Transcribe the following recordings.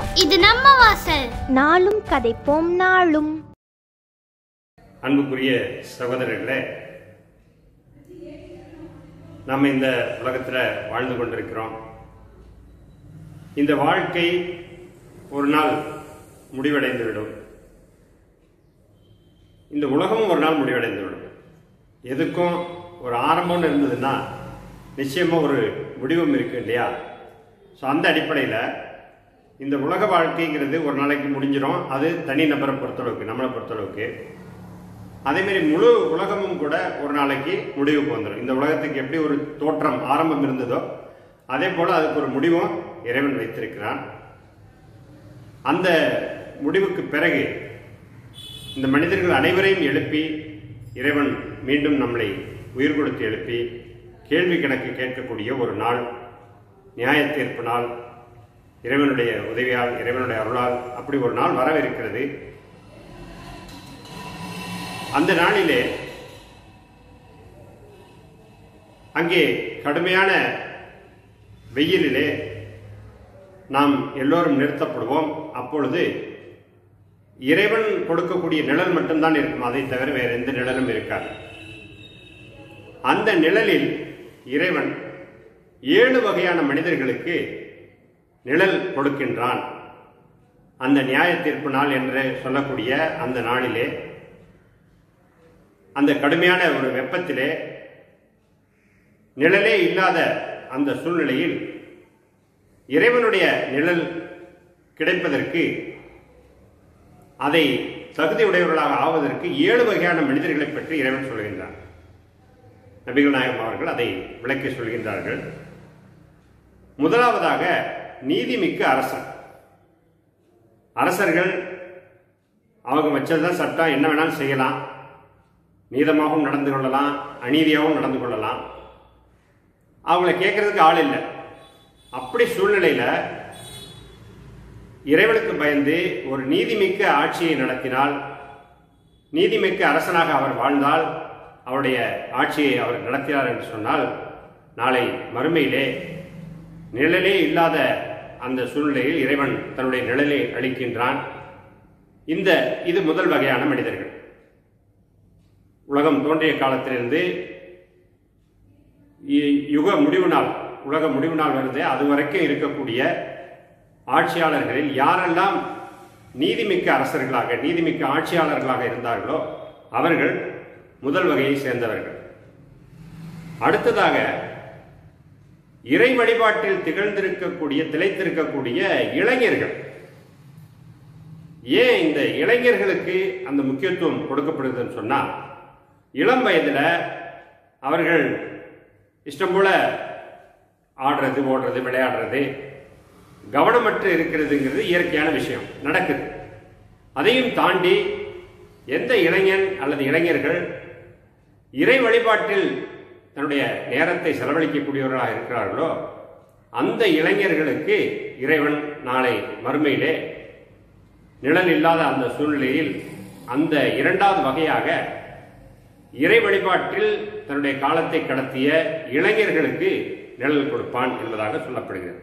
இது நம்ம வாசல். நாளும் கதைப்போம் நாளும். அன்புக்குரிய சகோதரர்களே, நம்ம இந்த உலகத்தில் வாழ்ந்து கொண்டிருக்கிறோம். இந்த வாழ்க்கை ஒரு நாள் முடிவடைந்துவிடும். இந்த உலகமும் ஒரு நாள் முடிவடைந்துவிடும். எதுக்கும் ஒரு ஆரம்பம்னு இருந்ததுன்னா நிச்சயமாக ஒரு முடிவும் இருக்கு இல்லையா? ஸோ அந்த அடிப்படையில் இந்த உலக வாழ்க்கைங்கிறது ஒரு நாளைக்கு முடிஞ்சிடும். அது தனி நபரை பொறுத்தளவுக்கு, நம்மளை பொறுத்தளவுக்கு. அதேமாரி முழு உலகமும் கூட ஒரு நாளைக்கு முடிவுக்கு வந்துடும். இந்த உலகத்துக்கு எப்படி ஒரு தோற்றம் ஆரம்பம் இருந்ததோ அதே போல் அதுக்கு ஒரு முடிவும் இறைவன் வைத்திருக்கிறான். அந்த முடிவுக்கு பிறகு இந்த மனிதர்கள் அனைவரையும் எழுப்பி இறைவன் மீண்டும் நம்மளை உயிர் கொடுத்து எழுப்பி கேள்வி கணக்கு கேட்கக்கூடிய ஒரு நாள், நியாய தீர்ப்பு நாள், இறைவனுடைய உதவியால், இறைவனுடைய அருளால் அப்படி ஒரு நாள் வரவிருக்கிறது. அந்த நாளிலே அங்கே கடுமையான வெயிலிலே நாம் எல்லோரும் நிறுத்தப்படுவோம். அப்பொழுது இறைவன் கொடுக்கக்கூடிய நிழல் மட்டும்தான் இருக்கும். அதை தவிர வேறு எந்த நிழலும் இருக்காது. அந்த நிழலில் இறைவன் 7 வகையான மனிதர்களுக்கு நிழல் கொடுக்கின்றான். அந்த நியாய தீர்ப்பு நாள் என்று சொல்லக்கூடிய அந்த நாளிலே, அந்த கடுமையான ஒரு வெப்பத்திலே, நிழலே இல்லாத அந்த சூழ்நிலையில் இறைவனுடைய நிழல் கிடைப்பதற்கு, அதை தகுதியுடையவர்களாக ஆவதற்கு 7 வகையான மனிதர்களை பற்றி இறைவன் சொல்கின்றான். நபிகள் நாயகம் அவர்கள் அதை விளக்கி சொல்கின்றார்கள். முதலாவதாக நீதிமிக்க அரசர். அரசர்கள் அவங்க வச்சதுதான் சட்டம், என்ன வேணாலும் செய்யலாம், நீதமாகவும் நடந்து கொள்ளலாம், அநீதியாகவும் நடந்து கொள்ளலாம். அவங்கள கேட்கறதுக்கு ஆள் இல்லை. அப்படி சூழ்நிலையில இறைவனுக்கு பயந்து ஒரு நீதிமிக்க ஆட்சியை நடத்தினால், நீதிமிக்க அரசனாக அவர் வாழ்ந்தால், அவருடைய ஆட்சியை அவர் நடத்தினார் என்று சொன்னால், நாளை மறுமையிலே நிழலே இல்லாத அந்த சூழ்நிலையில் இறைவன் தன்னுடைய நிழலை அளிக்கின்றான். இது முதல் வகையான மனிதர்கள். உலகம் தோன்றிய காலத்திலிருந்து யுக முடிவு நாள், உலக முடிவு நாள் வருது, அது வரைக்கும் இருக்கக்கூடிய ஆட்சியாளர்களில் யாரெல்லாம் நீதிமிக்க அரசர்களாக, நீதிமிக்க ஆட்சியாளர்களாக இருந்தார்களோ அவர்கள் முதல் வகையை சேர்ந்தவர்கள். அடுத்ததாக இறை வழிபாட்டில் திகழ்ந்திருக்கக்கூடிய, திளைத்திருக்கக்கூடிய இளைஞர்கள். ஏன் இந்த இளைஞர்களுக்கு அந்த முக்கியத்துவம் கொடுக்கப்படுதுன்னு சொன்னா, இளம் வயதில் அவர்கள் இஷ்டம் போல ஆடுறது, ஓடுறது, விளையாடுறது, கவனமற்று இருக்கிறதுங்கிறது இயற்கையான விஷயம், நடக்குது. அதையும் தாண்டி எந்த இளைஞன் அல்லது இளைஞர்கள் இறை வழிபாட்டில் தன்னுடைய நேரத்தை செலவழிக்கக்கூடியவர்களாக இருக்கிறார்களோ அந்த இளைஞர்களுக்கு இறைவன் நாளை மறுமையிலே நிழல் இல்லாத அந்த சூழ்நிலையில் அந்த 2வது வகையாக இறை வழிபாட்டில் தன்னுடைய காலத்தை கடத்திய இளைஞர்களுக்கு நிழல் கொடுப்பான் என்பதாக சொல்லப்படுகிறது.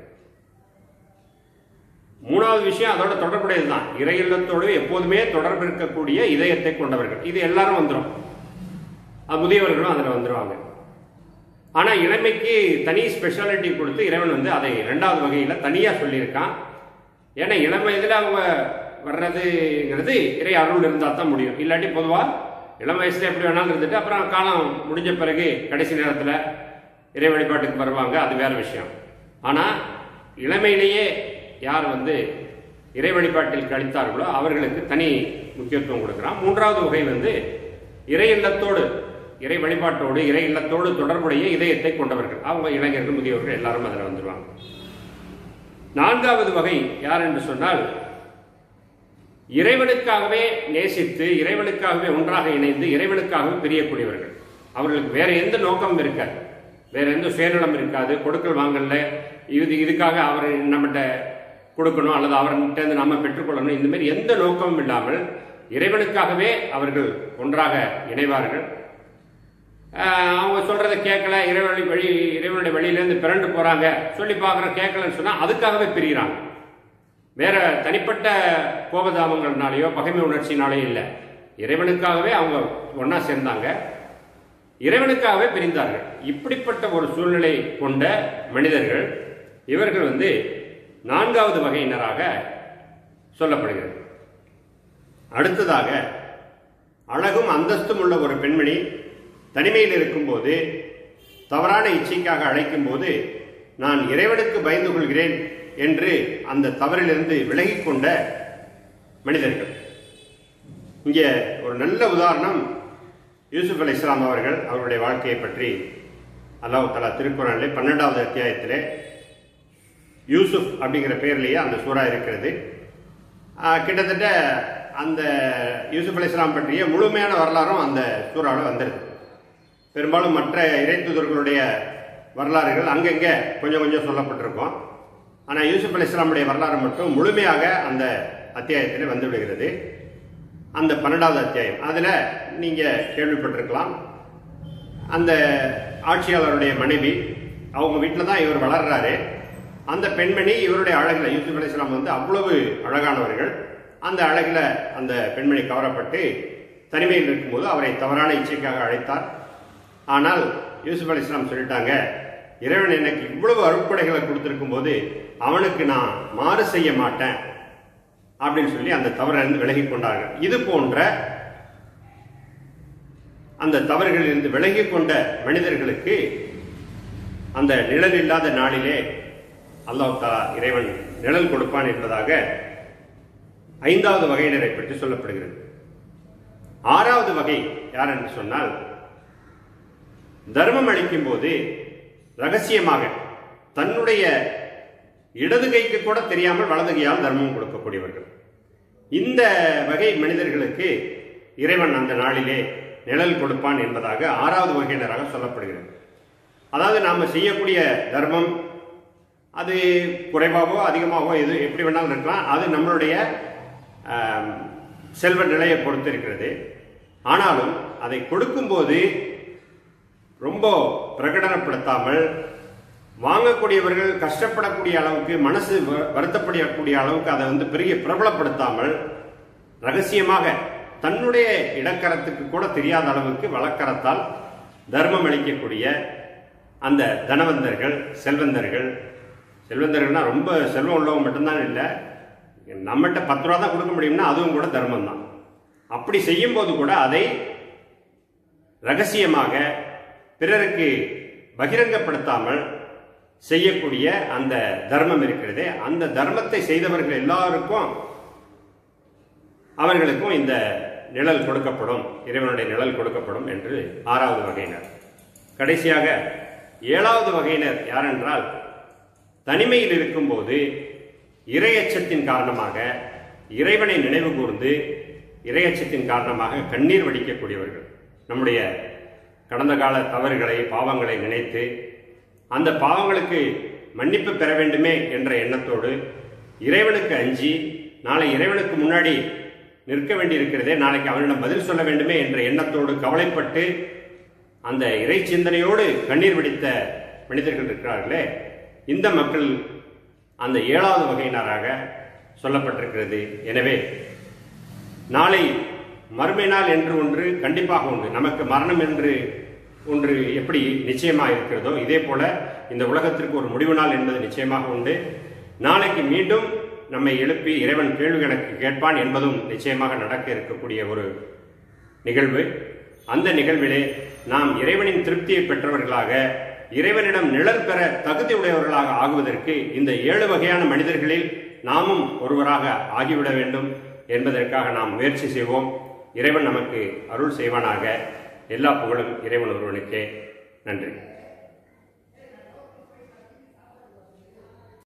3வது விஷயம் அதோட தொடர்புடையதுதான். இறை இல்லத்தோடு எப்போதுமே தொடர்பு இருக்கக்கூடிய இதயத்தை கொண்டவர்கள். இது எல்லாரும் வந்துடும், முதியவர்களும் அதில் வந்துடுவாங்க. ஆனால் இளமைக்கு தனி ஸ்பெஷாலிட்டி கொடுத்து இறைவன் அதை 2வது வகையில் தனியாக சொல்லியிருக்கான். ஏன்னா இளம் வயதில் அவங்க வர்றதுங்கிறது இறை அருள் இருந்தால் தான் முடியும். இல்லாட்டி பொதுவாக இளம் வயசுல எப்படி வேணாலும் இருந்துட்டு அப்புறம் காலம் முடிஞ்ச பிறகு கடைசி நேரத்தில் இறை வழிபாட்டுக்கு வருவாங்க, அது வேற விஷயம். ஆனால் இளமையிலேயே யார் இறை வழிபாட்டில் கழித்தார்களோ அவர்களுக்கு தனி முக்கியத்துவம் கொடுக்குறான். 3வது வகை இறை இல்லத்தோடு, இறை வழிபாட்டோடு, இறை இல்லத்தோடு தொடர்புடைய இதயத்தை கொண்டவர்கள். அவங்க இளைஞர்கள், முதியவர்கள் எல்லாரும் அதில் வந்துடுவாங்க. 4வது வகை யார் என்று சொன்னால், இறைவனுக்காகவே நேசித்து, இறைவனுக்காகவே ஒன்றாக இணைந்து, இறைவனுக்காகவே பிரியக்கூடியவர்கள். அவர்களுக்கு வேற எந்த நோக்கமும் இருக்காது, வேற எந்த சுயநலம் இருக்காது. கொடுக்கல் வாங்கல இதுக்காக அவர் நம்மகிட்ட கொடுக்கணும் அல்லது அவர்கிட்ட நம்ம பெற்றுக்கொள்ளணும், இந்த மாதிரி எந்த நோக்கமும் இல்லாமல் இறைவனுக்காகவே அவர்கள் ஒன்றாக இணைவார்கள். அவங்க சொல்றதை கேட்கல, இறைவனுடைய வழியிலேருந்து பிறண்டு போறாங்க, சொல்லி பார்க்குற கேட்கலன்னு சொன்னா அதுக்காகவே பிரிகிறாங்க. வேற தனிப்பட்ட கோபதாபங்கள்னாலேயோ பகைமை உணர்ச்சினாலேயோ இல்லை. இறைவனுக்காகவே அவங்க ஒன்னா சேர்ந்தாங்க, இறைவனுக்காகவே பிரிந்தார்கள். இப்படிப்பட்ட ஒரு சூழ்நிலை கொண்ட மனிதர்கள் இவர்கள் நான்காவது வகையினராக சொல்லப்படுகிறது. அடுத்ததாக, அழகும் அந்தஸ்தும் உள்ள ஒரு பெண்மணி தனிமையில் இருக்கும்போது தவறான இச்சைக்காக அழைக்கும் போது நான் இறைவனுக்கு பயந்து கொள்கிறேன் என்று அந்த தவறிலிருந்து விலகிக் கொண்ட மனிதர்கள். இங்கே ஒரு நல்ல உதாரணம் யூசுப் அலைஹிஸ்ஸலாம் அவர்கள். அவருடைய வாழ்க்கையை பற்றி அல்லாஹ் தஆலா திருக்குர்ஆனிலே 12வது அத்தியாயத்திலே யூசுப் அப்படிங்கிற பெயர்லேயே அந்த சூரா இருக்கிறது. கிட்டத்தட்ட அந்த யூசுப் அலைஹிஸ்ஸலாம் பற்றிய முழுமையான வரலாறும் அந்த சூறாவில் வந்துடுது. பெரும்பாலும் மற்ற இறைத்தூதர்களுடைய வரலாறுகள் அங்கங்கே கொஞ்சம் கொஞ்சம் சொல்லப்பட்டிருக்கும். ஆனால் யூசுப் அலைஹிஸ்ஸலாமுடைய வரலாறு மட்டும் முழுமையாக அந்த அத்தியாயத்தில் வந்து விடுகிறது. அந்த 12வது அத்தியாயம், அதில் நீங்கள் கேள்விப்பட்டிருக்கலாம், அந்த ஆட்சியாளருடைய மனைவி, அவங்க வீட்டில் தான் இவர் வளர்றாரு. அந்த பெண்மணி இவருடைய அழகில், யூசுப் அலைஹிஸ்ஸலாம் அவ்வளவு அழகானவர்கள், அந்த அழகில் அந்த பெண்மணி கவரப்பட்டு தனிமையில் இருக்கும்போது அவரை தவறான இச்சைக்காக அழைத்தார். ஆனால் யூசுப் அலைஹிஸ்ஸலாம் சொல்லிட்டாங்க, இறைவன் எனக்கு இவ்வளவு அருட்படைகளை கொடுத்திருக்கும் போது அவனுக்கு நான் மாறு செய்ய மாட்டேன் அப்படின்னு சொல்லி அந்த தவறிலிருந்து விலகி கொண்டார்கள். இது போன்ற அந்த தவறுகளிலிருந்து விலகி கொண்ட மனிதர்களுக்கு அந்த நிழல் இல்லாத நாளிலே அல்லாஹ் தஆலா இறைவன் நிழல் கொடுப்பான் என்பதாக 5வது வகையினரை பற்றி சொல்லப்படுகிறது. 6வது வகை யார் என்று சொன்னால், தர்மம் அளிக்கும் போது ரகசியமாக தன்னுடைய இடது கைக்கு கூட தெரியாமல் வலது கையால் தர்மம் கொடுக்கக்கூடியவர்கள். இந்த வகை மனிதர்களுக்கு இறைவன் அந்த நாளிலே நிழல் கொடுப்பான் என்பதாக 6வது வகையினராக சொல்லப்படுகிறது. அதாவது நாம் செய்யக்கூடிய தர்மம் அது குறைவாகவோ அதிகமாகவோ எது எப்படி வேணாலும் இருக்கலாம், அது நம்மளுடைய செல்வ நிலையை பொறுத்து இருக்கிறது. ஆனாலும் அதை கொடுக்கும்போது ரொம்ப பிரகடனப்படுத்தாமல், வாங்கக்கூடியவர்கள் கஷ்டப்படக்கூடிய அளவுக்கு, மனசு வருத்தப்படக்கூடிய அளவுக்கு அதை பெரிய பிரபலப்படுத்தாமல், ரகசியமாக தன்னுடைய இடக்கரத்துக்கு கூட தெரியாத அளவுக்கு வழக்கரத்தால் தர்மம் அளிக்கக்கூடிய அந்த தனவந்தர்கள், செல்வந்தர்கள்னா ரொம்ப செல்வம் உள்ளவங்க மட்டும்தான் இல்லை, நம்மகிட்ட 10 ரூபா தான் கொடுக்க முடியும்னா அதுவும் கூட தர்மம் தான். அப்படி செய்யும் போது கூட அதை ரகசியமாக பிறருக்கு பகிரங்கப்படுத்தாமல் செய்யக்கூடிய அந்த தர்மம் இருக்கிறதே, அந்த தர்மத்தை செய்தவர்கள் எல்லாருக்கும் அவர்களுக்கும் இந்த நிழல் கொடுக்கப்படும், இறைவனுடைய நிழல் கொடுக்கப்படும் என்று 6வது வகையினர். கடைசியாக 7வது வகையினர் யார் என்றால், தனிமையில் இருக்கும்போது இறையச்சத்தின் காரணமாக, இறைவனை நினைவு கூர்ந்து இறையச்சத்தின் காரணமாக கண்ணீர் வடிக்கக்கூடியவர்கள். நம்முடைய கடந்த கால தவறுகளை, பாவங்களை நினைத்து அந்த பாவங்களுக்கு மன்னிப்பு பெற வேண்டுமே என்ற எண்ணத்தோடு இறைவனுக்கு அஞ்சி, நாளை இறைவனுக்கு முன்னாடி நிற்க வேண்டி இருக்கிறதே, நாளைக்கு அவனிடம் பதில் சொல்ல வேண்டுமே என்ற எண்ணத்தோடு கவலைப்பட்டு அந்த இறை சிந்தனையோடு கண்ணீர் வடித்த மனிதர்கள் இருக்கிறார்களே, இந்த மக்கள் அந்த 7வது வகையினராக சொல்லப்பட்டிருக்கிறது. எனவே நாளை மறுமை நாள் என்று ஒன்று கண்டிப்பாக உண்டு. நமக்கு மரணம் என்று ஒன்று எப்படி நிச்சயமாக இருக்கிறதோ, இதே போல இந்த உலகத்திற்கு ஒரு முடிவு நாள் என்பது நிச்சயமாக உண்டு. நாளைக்கு மீண்டும் நம்மை எழுப்பி இறைவன் கேள்வி கணக்கு கேட்பான் என்பதும் நிச்சயமாக நடக்க இருக்கக்கூடிய ஒரு நிகழ்வு. அந்த நிகழ்விலே நாம் இறைவனின் திருப்தியை பெற்றவர்களாக, இறைவனிடம் நிழல் பெற தகுதியுடையவர்களாக ஆகுவதற்கு இந்த 7 வகையான மனிதர்களில் நாமும் ஒருவராக ஆகிவிட வேண்டும் என்பதற்காக நாம் முயற்சி செய்வோம். இறைவன் நமக்கு அருள் செய்வானாக. எல்லா புகழும் இறைவன் ஒருவனுக்கே. நன்றி.